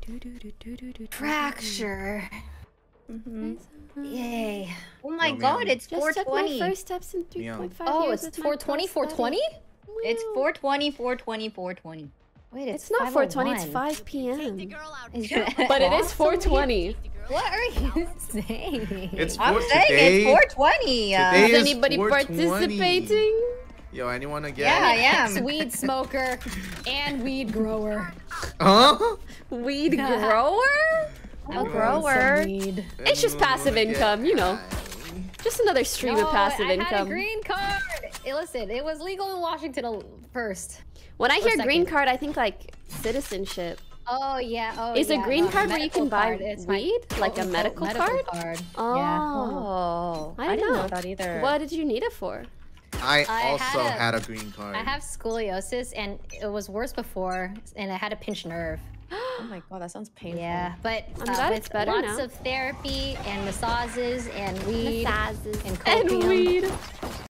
Fracture. Yay. Oh my god, it's 420. Just took my first steps in 3.5 years. Oh, it's 420, 420? It's 420, 420, 420. Wait, it's not 420, it's 5 p.m. But it is 420. What are you saying? I'm saying it's 420. Today Is anybody 420. participating? Yo, anyone again? Yeah, I am. Ex-weed smoker and weed grower. Huh? Weed grower? I'm a grower. Weed. It's just passive income, you know. Just another stream of passive income. I had a green card. Hey, listen, it was legal in Washington first. When I hear green card, I think like citizenship. Oh yeah. Oh, is yeah. a green card where you can buy it's weed, like a medical card? Oh, I didn't know that either. What did you need it for? I also had a green card. I have scoliosis, and it was worse before, and I had a pinched nerve. Oh my god, that sounds painful. Yeah, but I'm glad with it's better lots now. of therapy and massages and weed Massages and copium. and weed.